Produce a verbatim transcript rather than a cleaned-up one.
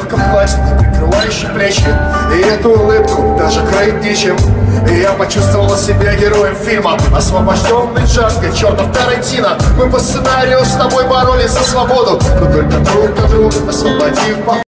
легком платье, прикрывающем плечи, и эту улыбку даже кроит нечем. И я почувствовал себя героем фильма, освобожденный Джанго, чертов Тарантино. Мы по сценарию с тобой боролись за свободу, но только друг от друга освободив.